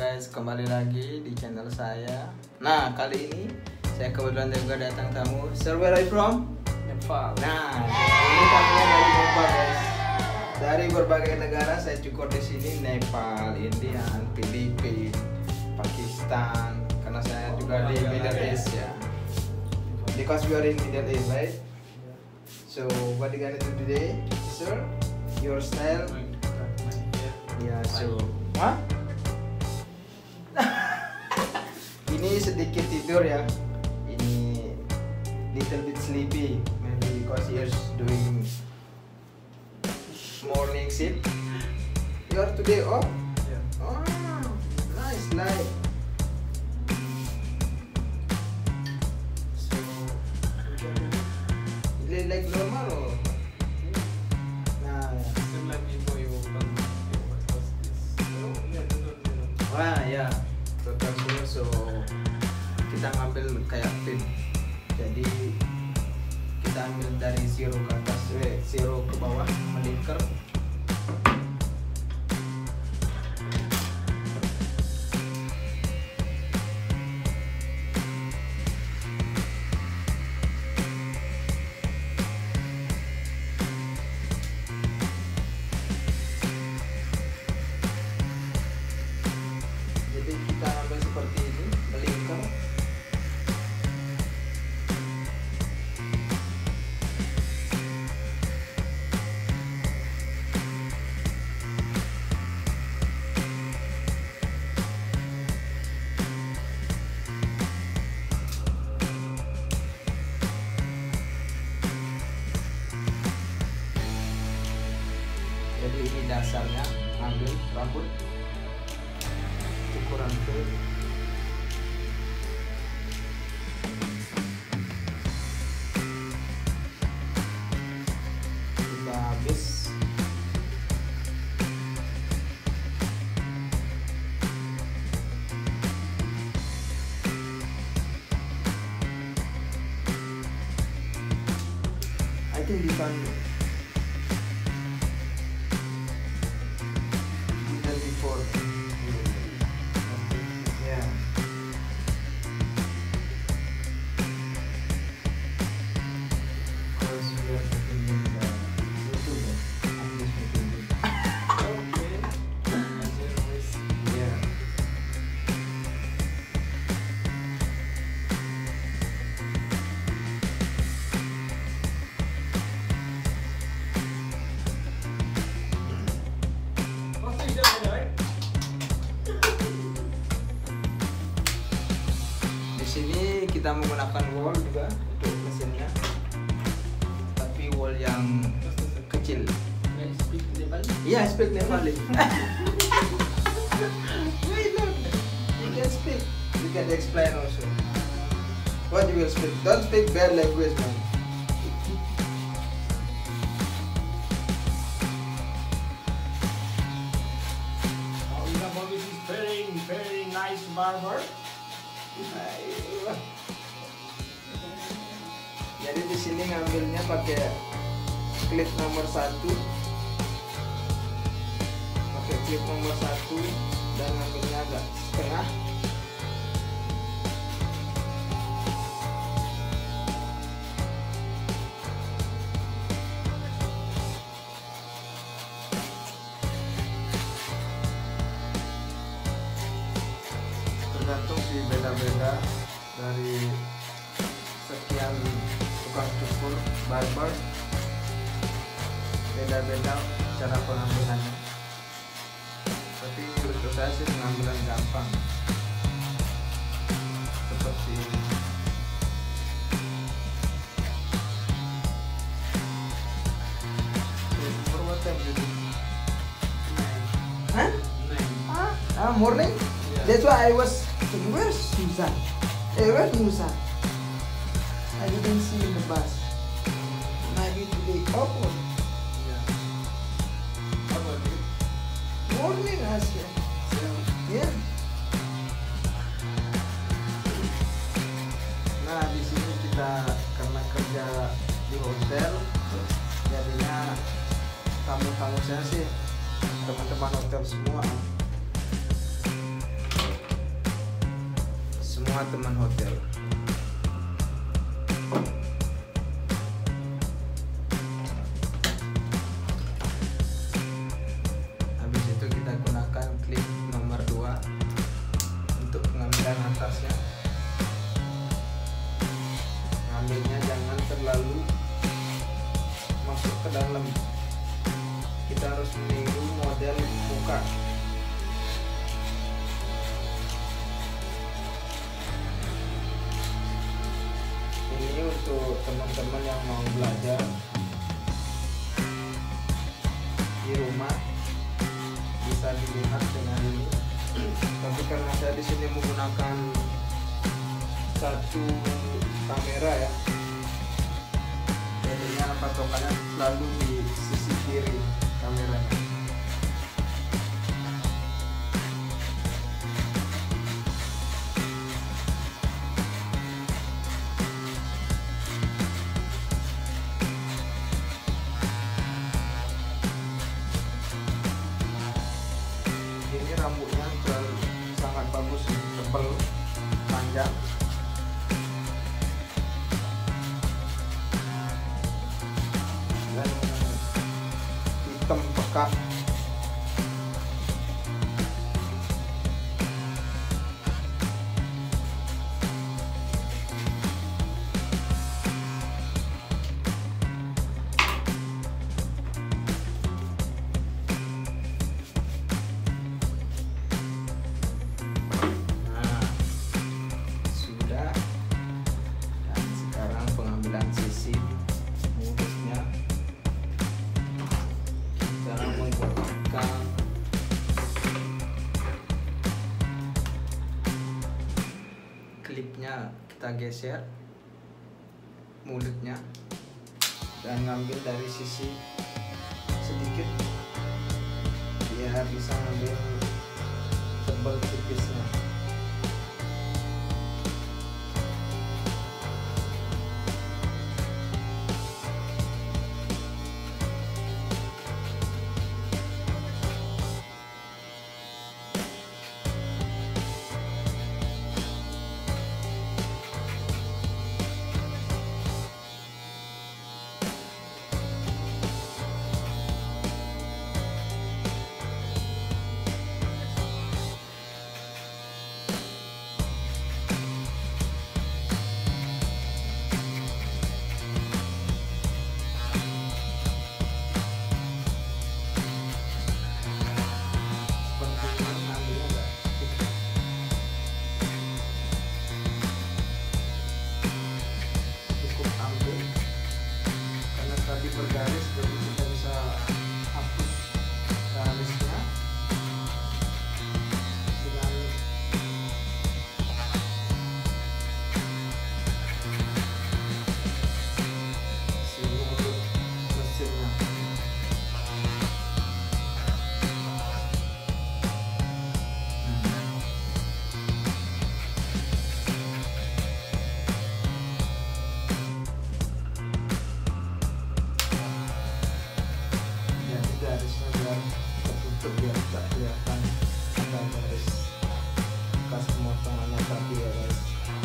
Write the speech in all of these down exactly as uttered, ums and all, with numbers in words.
guys, kembali lagi di channel saya. Nah, kali ini saya kebetulan juga datang tamu. Sir, where are you from? Nepal. Nah, ini tamunya dari Nepal guys. Dari berbagai negara saya cukur di sini, Nepal, India, Filipina, Pakistan. Karena saya juga di Middle East ya. Because we are in Middle East, right? So, what you gonna do today, sir? Your style? Yeah, so, huh? Ini sedikit tidur ya. Ini little bit sleepy, maybe because he is doing morning shift. You are today off? Yeah. Oh, nice life. So, you like normal or? Nah, Seem like before you open, you what was this? Oh, yeah, no, no, no. wah ya, total sure. So kita ngambil kayak pin. Jadi kita ambil dari zero ke atas, eh, zero ke bawah, melingkar. Jadi kita ambil seperti ini, melingkar. Jadi ini dasarnya, ambil rambut, ukuran tuh. Kita habis. I think you can before. Yeah. Because we are shooting in the YouTube. I'm just making it. Okay. As always. Yeah. Oh, is that right? Di sini kita menggunakan wall juga untuk mesinnya, tapi wall yang kecil. Can I speak Nepali? Yeah, speak Nepali. Why not? You can speak. You can explain also. What you will speak? Don't speak bad language, man. Oh, you have always this very, very nice barber. Ayo. Jadi di sini ngambilnya pakai klip nomor satu, pakai klip nomor satu dan ngambilnya agak setengah. Tergantung sih, beda-beda dari sekian tukang cukur barber, beda-beda cara pengambilannya. Tapi menurut saya sih pengambilan gampang seperti ini. For what time you do? Huh? Nine. Ah, ah, morning? Yeah. That's why I was thinking, where's Susan? Eh, where's Musa? I didn't see in the bus. Maybe today off or Yeah. How about you? morning Asia. Seven. Yeah. Nah, di sini kita karena kerja di hotel, jadinya tamu-tamu saya sih teman-teman hotel semua. sama teman hotel. Habis itu kita gunakan klip nomor dua untuk pengambilan atasnya. Ngambilnya jangan terlalu masuk ke dalam, kita harus meniru model muka. Ini untuk teman-teman yang mau belajar di rumah bisa dilihat dengan ini. Tapi karena saya di sini menggunakan satu kamera ya, jadinya patokannya selalu di sisi kiri kameranya. Ini rambutnya terlalu sangat bagus, tebal, panjang. Dan hitam pekat. Nah, sudah. Dan sekarang pengambilan sisi mulutnya. Kita menggunakan klipnya, kita geser mulutnya dan ngambil dari sisi sedikit biar bisa ngambil tebal tipisnya. Bergaris, jadi kita bisa hapus garisnya dengan si mulut mesinnya. Garisnya biar tertutup, biar tidak kelihatan ada garis bekas pemotongannya tadi ya guys.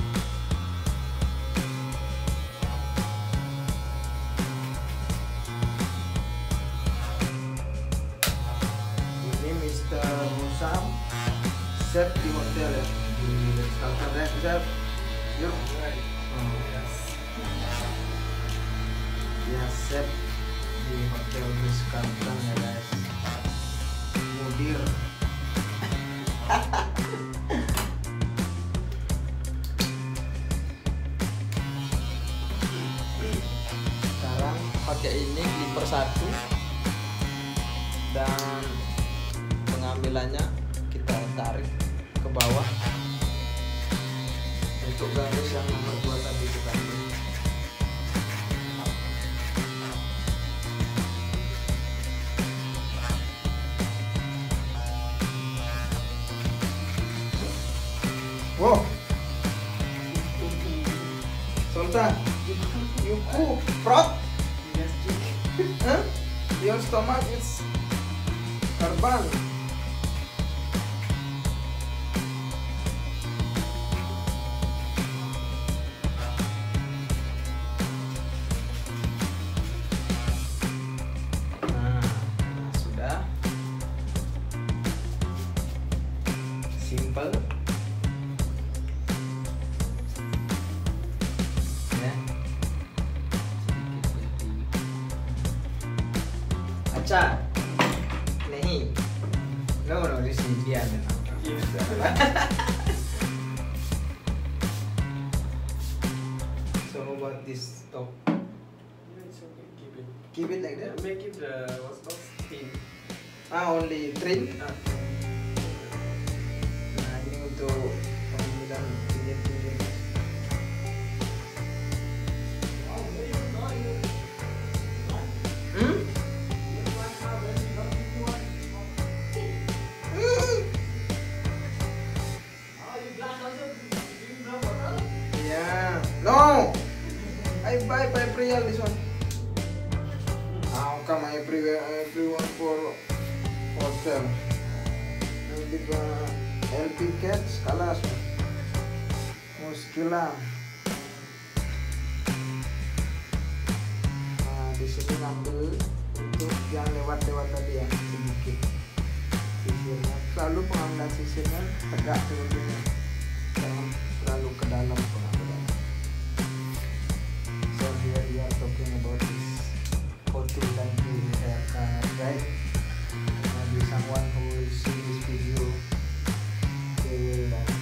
Ini mister Musam chef di hotel ya, di Ritz-Carlton chef. Yuk, ya chef di hotel Ritz-Carlton ya guys, mudir. Sekarang pakai ini clipper satu dan pengambilannya kita tarik ke bawah untuk garis yang nomor dua tadi kita ambil. Wow, Sultan, you cook frog? Yes, chicken. Huh? Your stomach is terbang. simple. Ya. Acha. Nahi. No, no, this is Indian. So how about this top? It's okay, keep it. Keep it like Yeah, that. make it uh, what's called thin. Ah, only trim. Ah, Nah, ini untuk pemilihan pinggir-pinggir. Hmm? Yeah. No. I buy by real this one. How come everywhere everyone for hotel? Nanti ke L P Cats kalah semua. Muskilah. Nah, di sini ngambil untuk yang lewat-lewat tadi ya sedikit. Sisirnya selalu pengambilan sisirnya tegak seperti ini. Jangan terlalu ke dalam pengambilan. So here we are talking about this photo lengthy haircut, right? Maybe someone who will see this video, they will uh,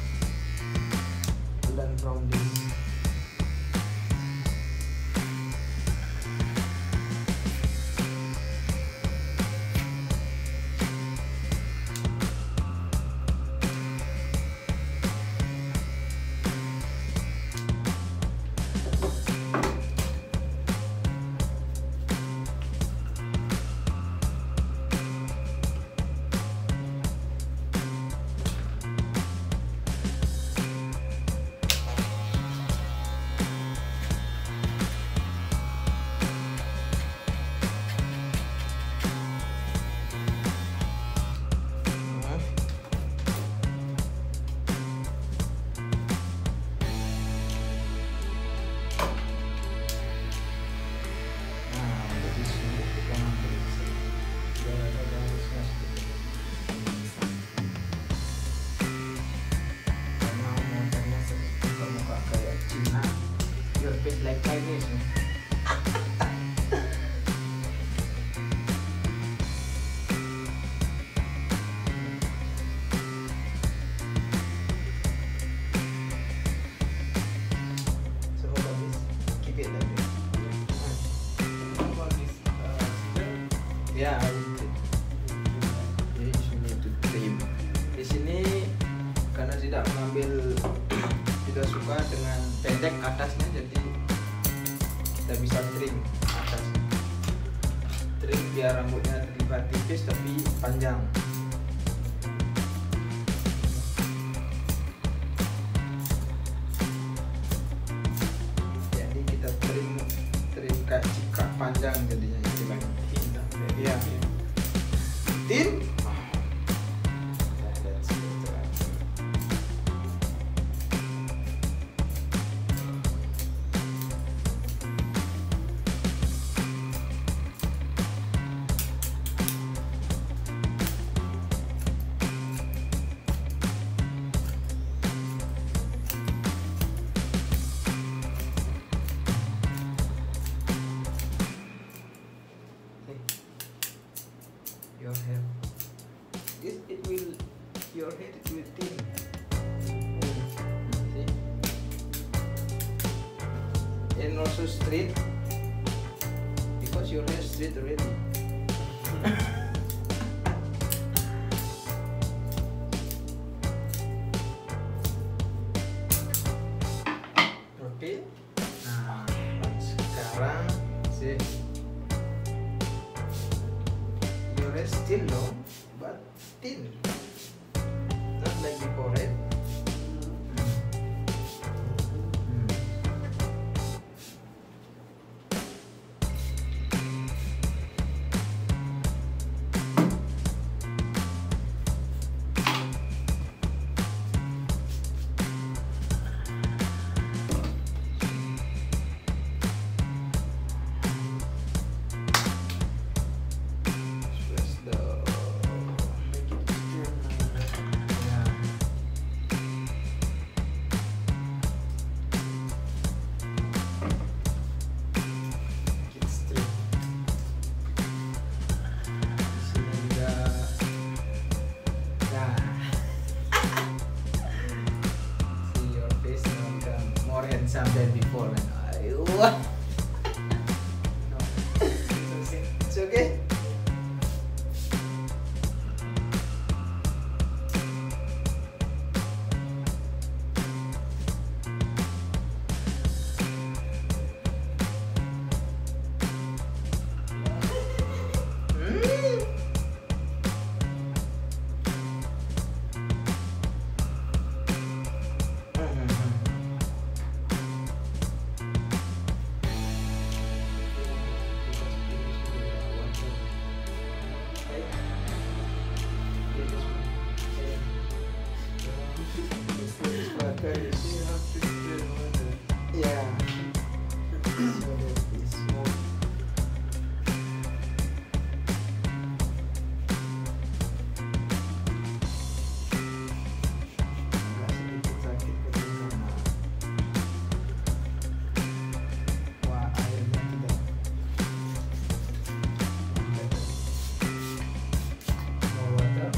learn from this. Like Chinese. So how about this? Keep it like this. what about this uh, scissor? Yeah, I will trim. Jadi you need to trim. Di sini karena tidak mengambil tidak suka dengan pendek atasnya, jadi kita bisa trim atas. Trim biar rambutnya terlihat tipis tapi panjang. Jadi kita trim trim kayak cikak panjang jadinya istilahnya. Thin, uh, very Yeah. thin. Tin? Yeah, that's better. Your hair. This it will your hair it will thin. See? And also straight because your hair straight already. Oke. Nah, sekarang sih your hair still long but thin, not like before, right? Hmm. Press the Make it straight. Sometimes before man. Ayo. No. It's okay. It's okay. Yeah. So that is smooth. Agak sedikit sakit ketika karena wah airnya tidak mau water.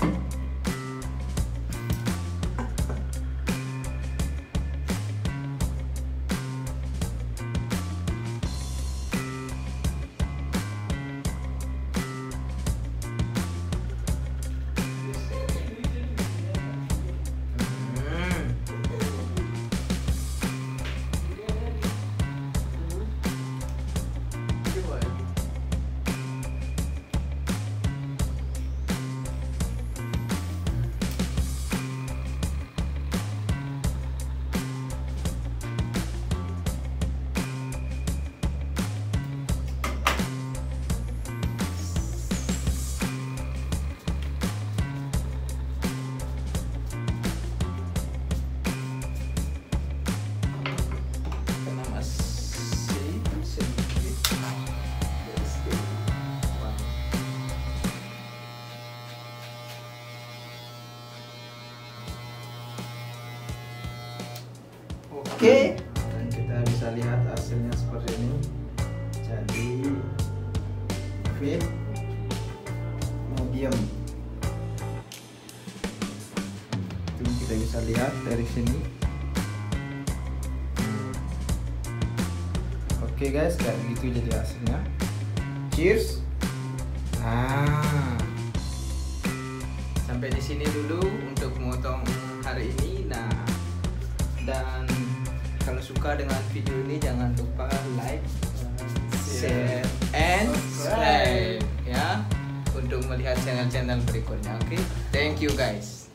Kena masih sedikit dari sedikit. Oke, dan kita bisa lihat hasilnya seperti ini. Jadi fit medium. Itu kita bisa lihat dari sini. Oke guys, kayak gitu jadi hasilnya. Cheers. Nah, sampai di sini dulu untuk motong hari ini. Nah, dan kalau suka dengan video ini jangan lupa like, share, and subscribe ya untuk melihat channel-channel berikutnya. Oke, thank you guys.